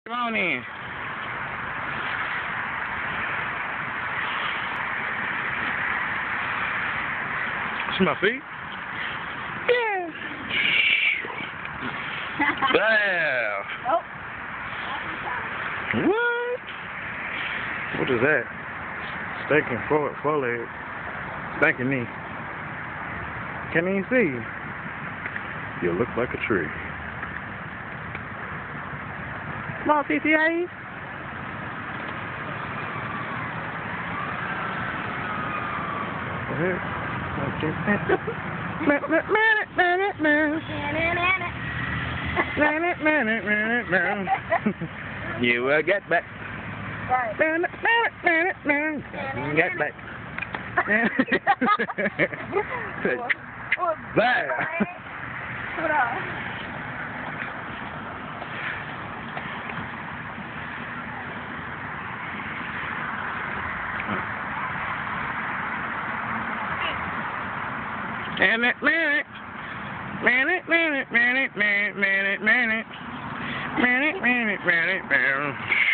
Come on in. See my feet? Yeah. Wow. Oh. What? What is that? Stinking foreleg. Stinking knee. Can't even see you. You look like a tree. Come on, CCA. You will get back. Get back. There. Hold on. Minute.